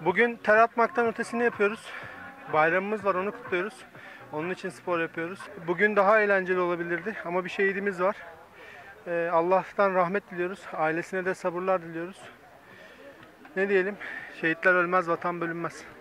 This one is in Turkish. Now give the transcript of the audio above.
Bugün ter atmaktan ötesini yapıyoruz. Bayramımız var, onu kutluyoruz. Onun için spor yapıyoruz. Bugün daha eğlenceli olabilirdi ama bir şehidimiz var. Allah'tan rahmet diliyoruz. Ailesine de sabırlar diliyoruz. Ne diyelim? Şehitler ölmez, vatan bölünmez.